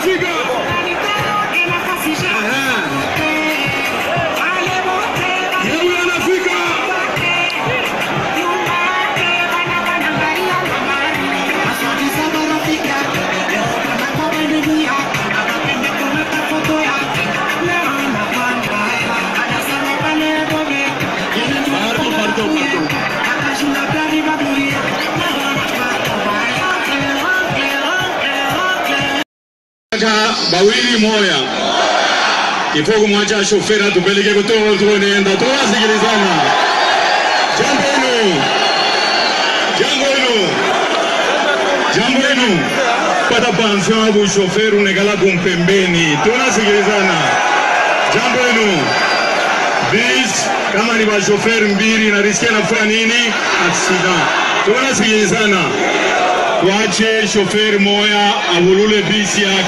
Bawili moya ifogo mwacha shofera tupeleke kutoa tunaenda tuwasikilizana jambo hilo pata pension abu shofera unekala kumpembeni tunasikilizana jambo hilo bis kama ni ba shofera mbili na riskia nafanya nini accident tunasikilizana wache shofera moya abulule bisi ya